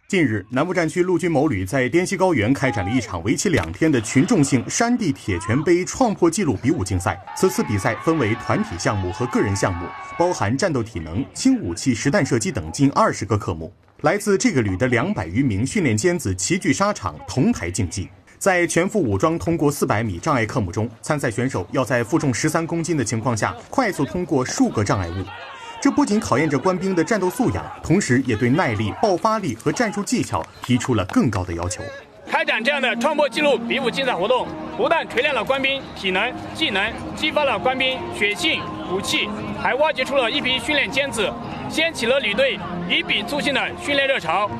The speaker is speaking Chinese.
近日，南部战区陆军某旅在滇西高原开展了一场为期2天的群众性山地铁拳杯创破纪录比武竞赛。此次比赛分为团体项目和个人项目，包含战斗体能、轻武器实弹射击等近20个科目。来自这个旅的200余名训练尖子齐聚沙场，同台竞技。在全副武装通过400米障碍科目中，参赛选手要在负重13公斤的情况下，快速通过数个障碍物。这不仅考验着官兵的战斗素养，同时也对耐力、爆发力和战术技巧提出了更高的要求。 开展这样的创破纪录比武竞赛活动，不但锤炼了官兵体能、技能，激发了官兵血性、武器，还挖掘出了一批训练尖子，掀起了旅队以比促进的训练热潮。